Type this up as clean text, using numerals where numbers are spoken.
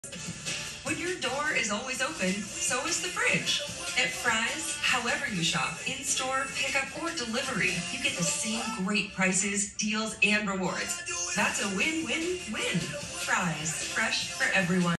When your door is always open, so is the fridge. At Fry's, however you shop, in-store, pickup, or delivery, you get the same great prices, deals, and rewards. That's a win-win-win. Fry's, fresh for everyone.